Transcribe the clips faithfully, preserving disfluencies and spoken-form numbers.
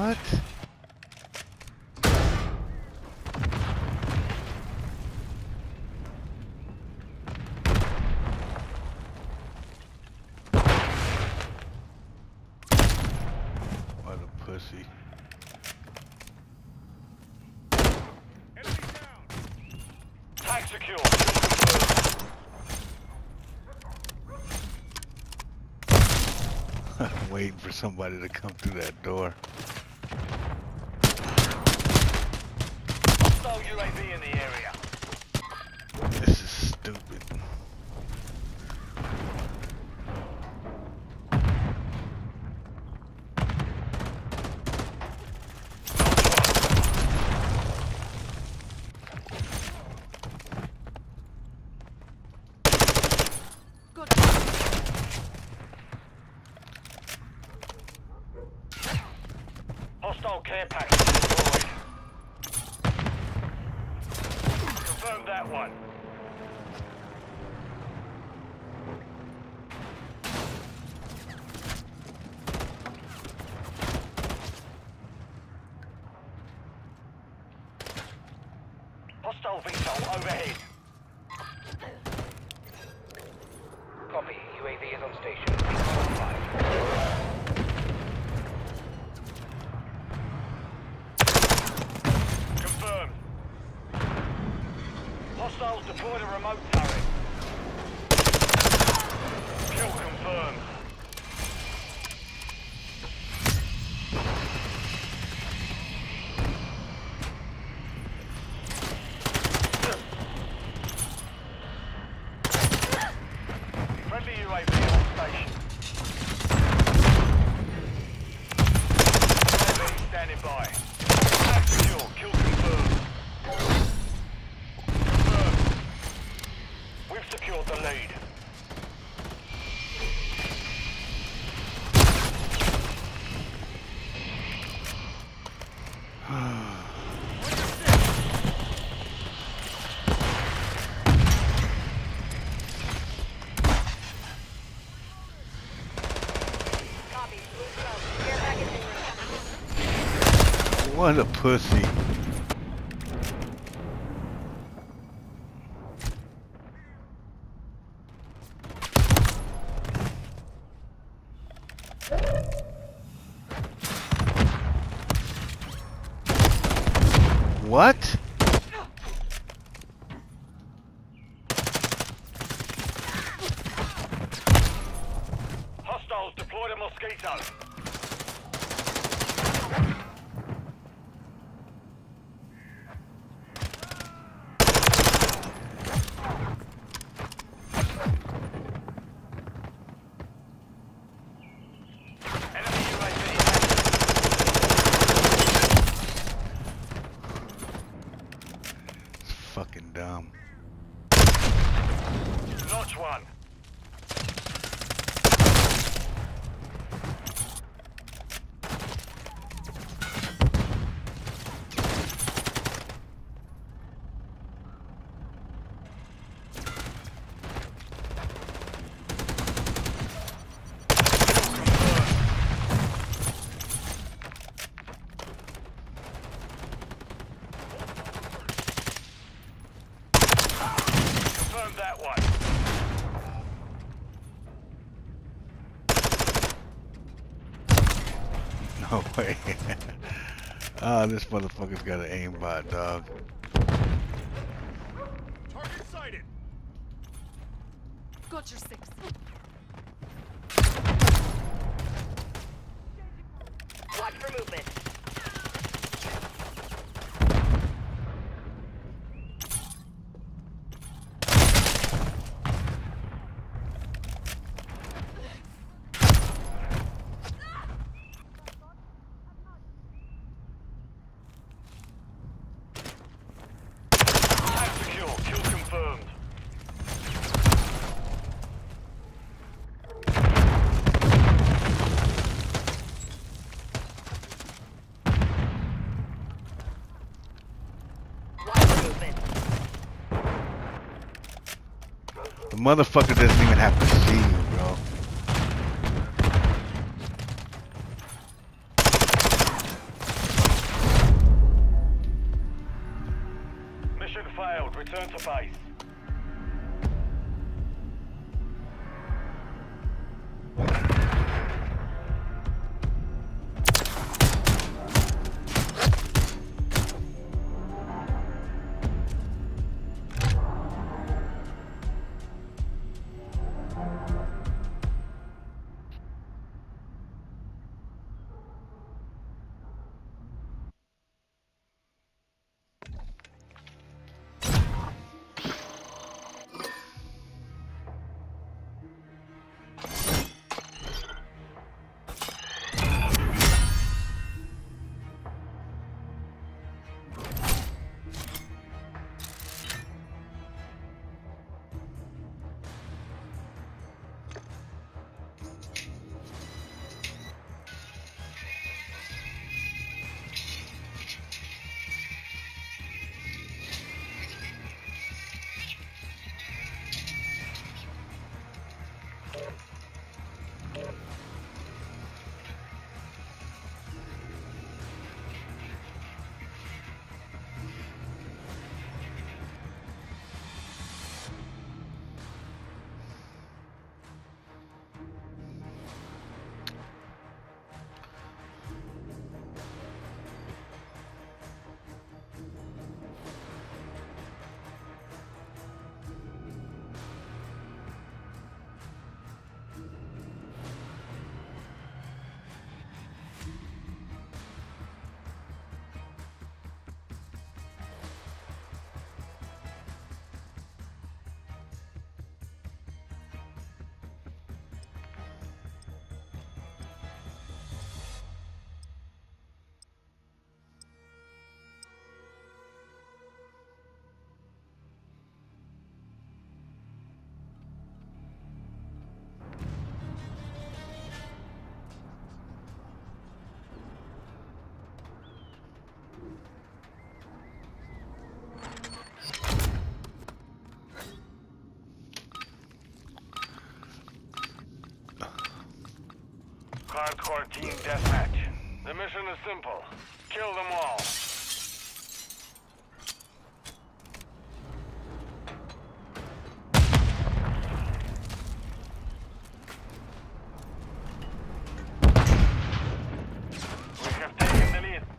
What? What a pussy. Enemy down. Tag secure. I'm waiting for somebody to come through that door. Hostile U A V in the area. This is stupid. Good. Hostile care package deployed. Confirm that one. Hostile V SOL overhead. Copy. U A V is on station. Five. Confirmed. Hostiles deployed a remote turret. Kill confirmed. Friendly U A V on station. U A V standing by. Tag secure. Kill confirmed. Confirmed. We've secured the lead. Copy. Move south. Care package in. What a pussy. What? Hostiles deployed a mosquito. Enemy U A V. It's fucking dumb. Notch one. Confirm that one. No way. Ah, this motherfucker's got an aimbot, dog. Target sighted. Got your six. Watch for movement. Tag secure. Kill confirmed. Watch for movement. The motherfucker doesn't even have to see you, bro. Hardcore team deathmatch. The mission is simple. Kill them all. We have taken the lead.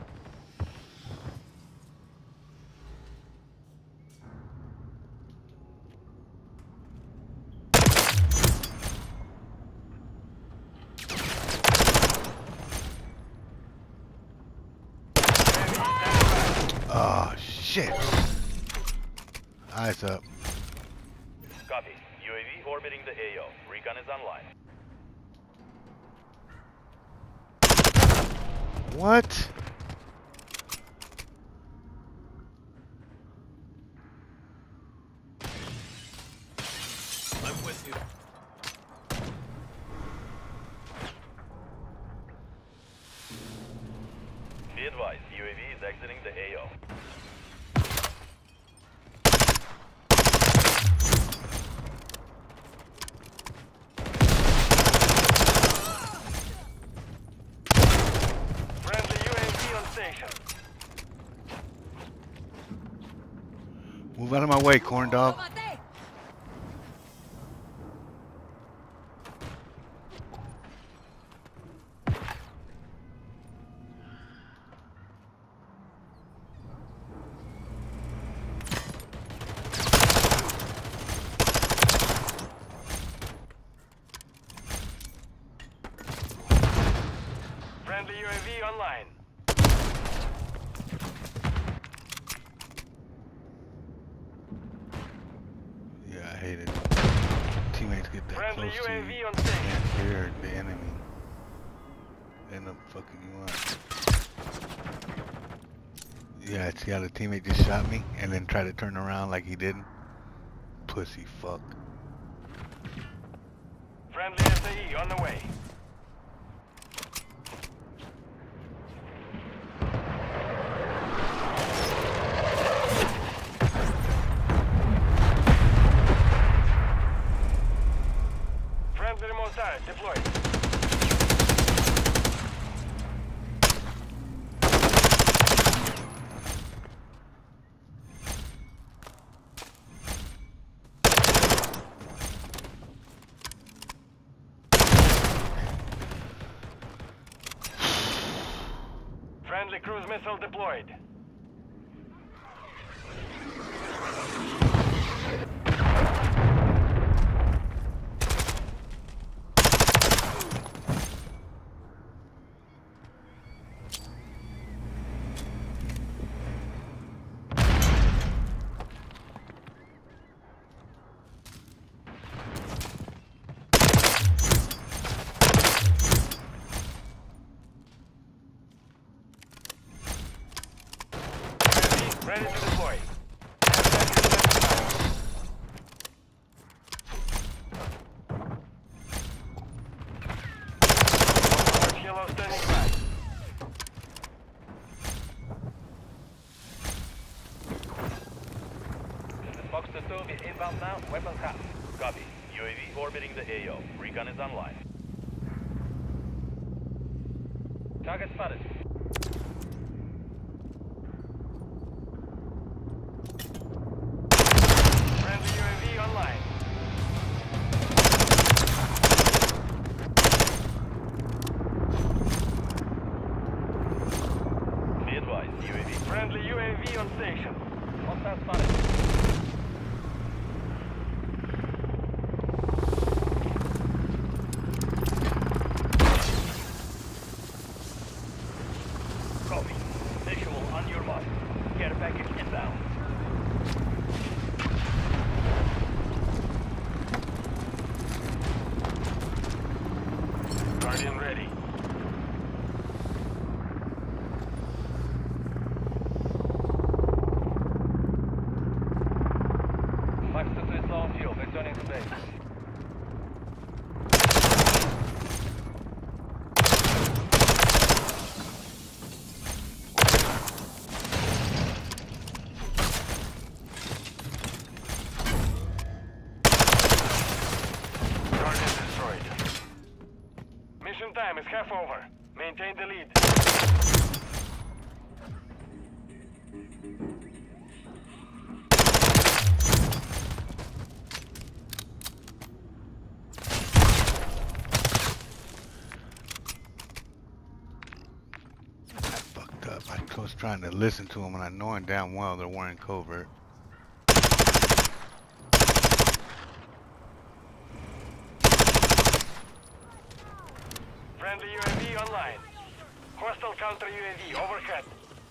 Oh shit! Eyes up. Copy. U A V orbiting the A O. Recon is online. What? I'm with you. Be advised, U A V is exiting the A O. Friendly U A V on station. Move out of my way, corn dog. Friendly U A V online. Yeah, I hate it. Teammates get that Friendly close to U A V you. on You station. can't hear the enemy. They end up fucking you up. Yeah, it's got a teammate just shot me and then try to turn around like he didn't. Pussy fuck. Friendly S A E on the way. Friendly mortar deployed. Friendly cruise missile deployed. Ready to deploy. Kilo standing by. Box to two is inbound now. Weapons out. Copy. U U A V orbiting the A O. Recon is online. Target spotted. Friendly U A V online. Be advised, U A V. Friendly U A V on station. Hostile spotted. Copy. Visual on your mark. Care package inbound. Guardian ready. Max two is low on fuel. Returning to base. Guardian destroyed. Mission time is half over. Maintain the lead. I fucked up. I was trying to listen to them and I knowing damn well they weren't covert. Friendly U A V online. Hostile counter U A V overhead.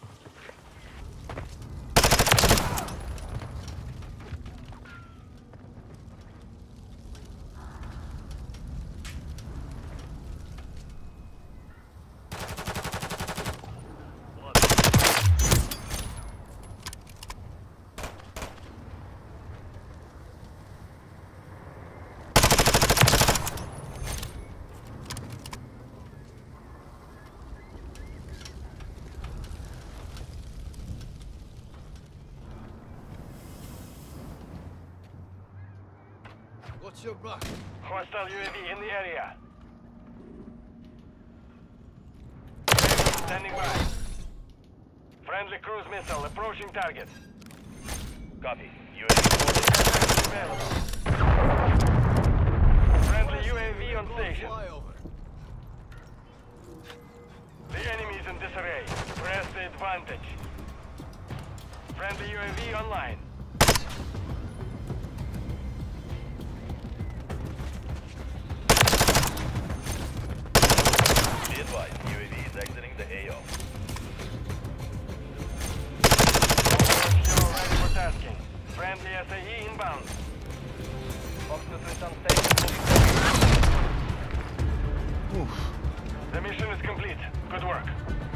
What's your back? Hostile U A V in the area. Standing by. Friendly cruise missile approaching target. Copy. U A V orbiting. Available. Friendly U A V on station. Flyover. The enemy is in disarray. Press the advantage. Friendly U A V online. Be advised, U A V is exiting the A O. Overwatch Hero ready for tasking. Friendly S A E inbound. Fox two is on station. Oof. The mission is complete. Good work.